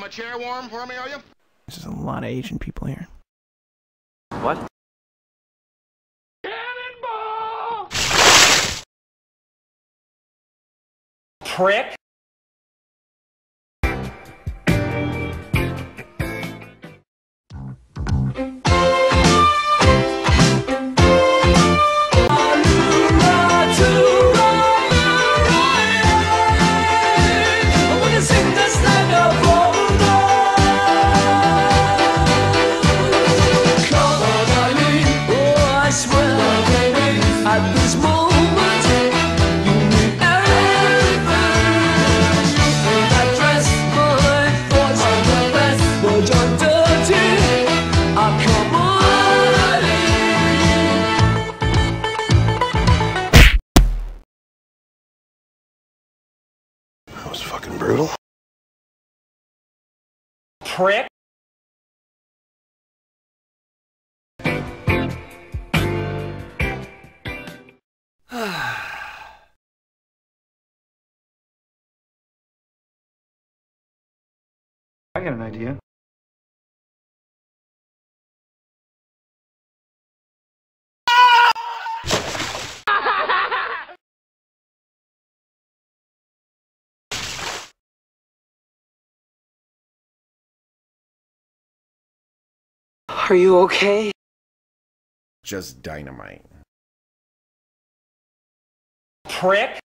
my chair warm for me, are you? There's a lot of Asian people here. What? Cannonball! Prick? At this moment, you mean everything. That dress, my thoughts are the best, but you're dirty. Come on. That was fucking brutal. Prick? I got an idea. Are you okay? Just dynamite. Prick?